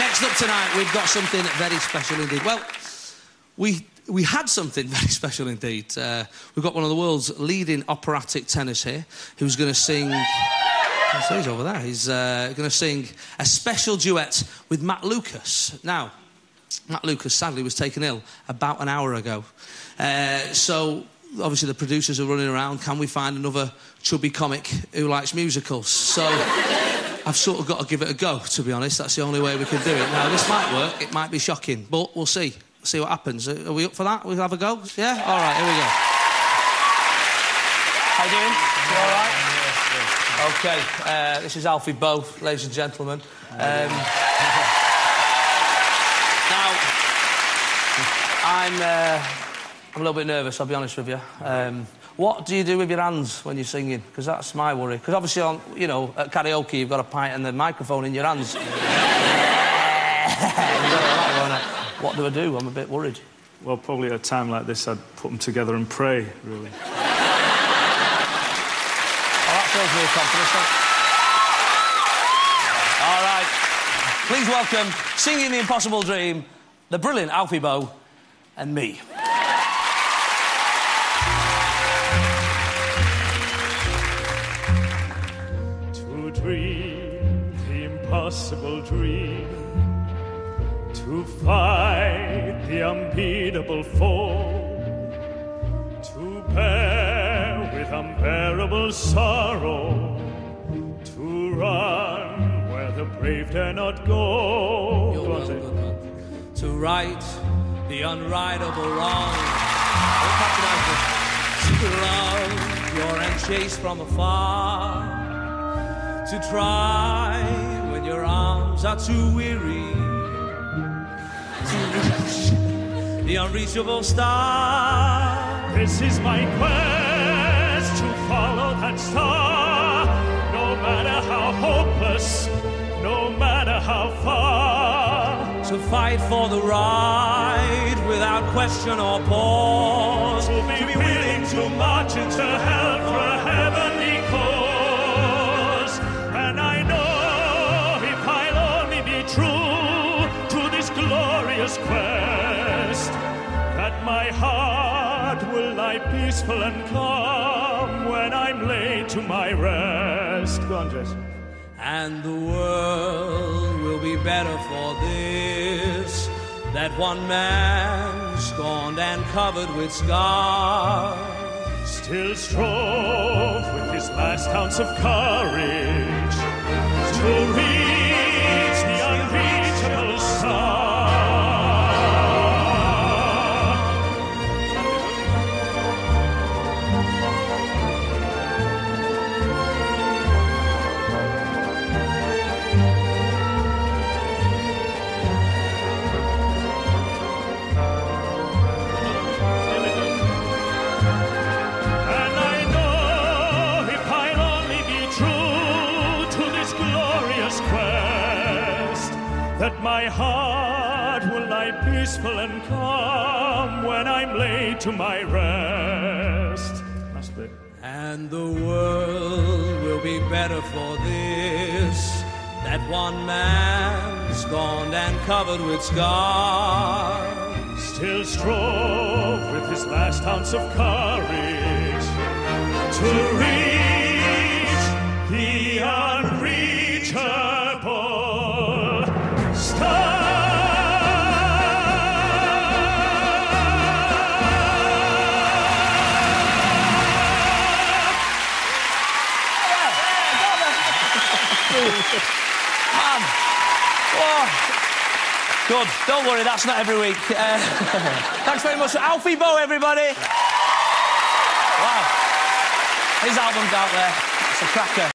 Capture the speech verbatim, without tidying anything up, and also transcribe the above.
Next up tonight, we've got something very special indeed. Well, we we had something very special indeed. Uh, we've got one of the world's leading operatic tenors here, who's going to sing... Oh, he's over there. He's uh, going to sing a special duet with Matt Lucas. Now, Matt Lucas, sadly, was taken ill about an hour ago. Uh, so... Obviously, the producers are running around. Can we find another chubby comic who likes musicals? So I've sort of got to give it a go, to be honest. That's the only way we can do it. Now, this might work. It might be shocking. But we'll see. We'll see what happens. Are we up for that? We'll have a go? Yeah? All right, here we go. How you doing? You all right? OK, uh, this is Alfie Boe, ladies and gentlemen. Um, now, I'm... Uh, I'm a little bit nervous, I'll be honest with you. Um, what do you do with your hands when you're singing? Because that's my worry. Because obviously, on, you know, at karaoke, you've got a pint and the microphone in your hands. What do I do? I'm a bit worried. Well, probably at a time like this, I'd put them together and pray, really. Oh, that fills me with confidence. All right. Please welcome, singing The Impossible Dream, the brilliant Alfie Boe and me. Dream the impossible dream, to fight the unbeatable foe, to bear with unbearable sorrow, to run where the brave dare not go. You're well, good man. To right the unrightable wrong, to love your end chase from afar, to try when your arms are too weary, to reach the unreachable star. This is my quest, to follow that star, no matter how hopeless, no matter how far. To fight for the right without question or pause, to be, to be willing to march into hell for a heavenly cause. And I know if I'll only be true to this glorious quest, that my heart will lie peaceful and calm when I'm laid to my rest. Go on, Jess. And the world will be better for this, that one man scorned and covered with scars still strove with his last ounce of courage to reach the unreachable star. That my heart will lie peaceful and calm when I'm laid to my rest. Last bit. And the world will be better for this, that one man scorned and covered with scars still strove with his last ounce of courage to reach the unreachable star. Man. Oh. Good. Don't worry, that's not every week. Uh, thanks very much. Alfie Boe, everybody. Wow. His album's out there. It's a cracker.